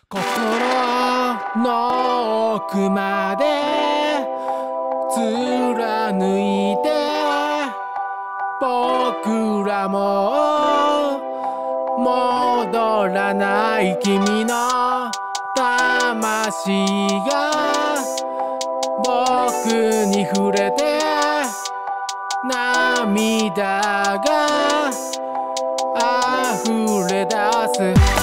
心の奥まで貫いて僕らも戻らない君の魂が僕に触れて涙が溢れ出す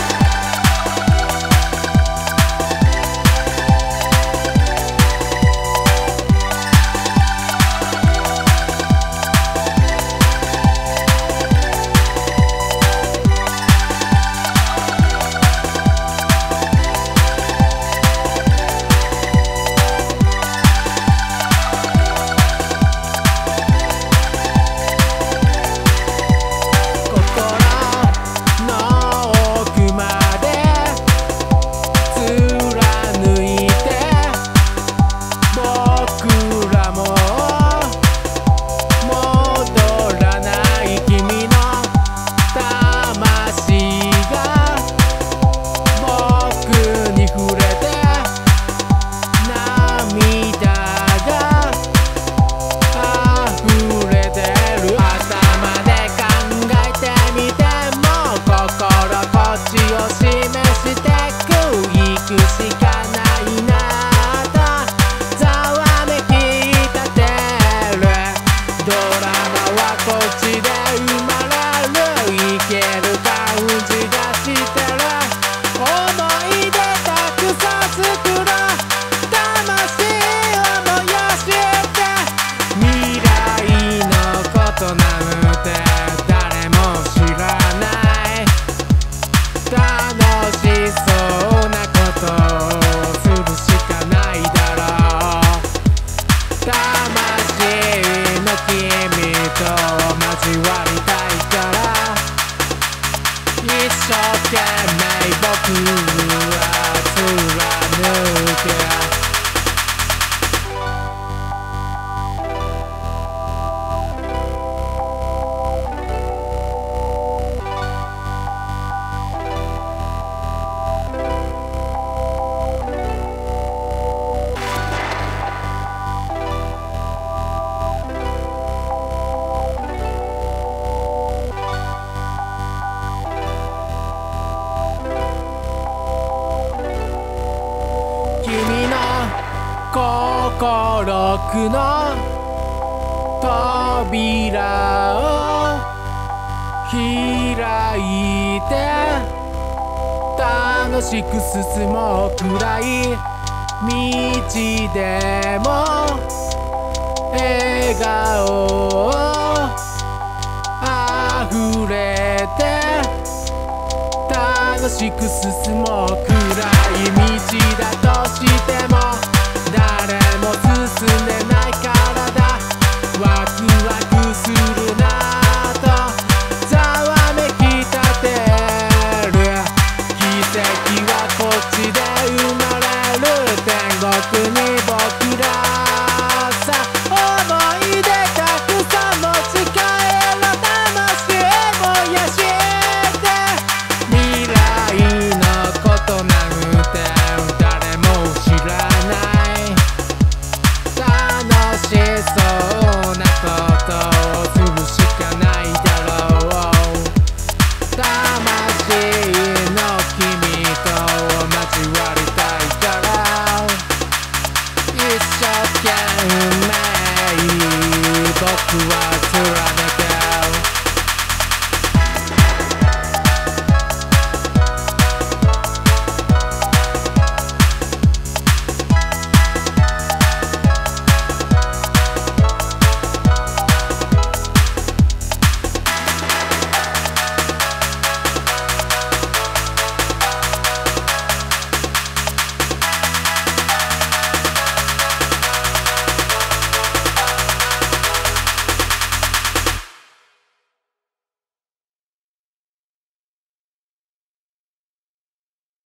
交わりたいから一生懸命僕は貫け心奥の扉を開いて楽しく進もう暗い道でも笑顔を溢れて楽しく進もう暗い道だとしても誰も進んでないからだワクワクするなとざわめきたてる奇跡はこっちで生まれる天国に僕らさ思い出たくさん持ち帰ろ魂燃やして未来のことなんて誰も知らない楽しそうなことをするしかないだろう魂の君と交わりたいから一生懸命僕は貫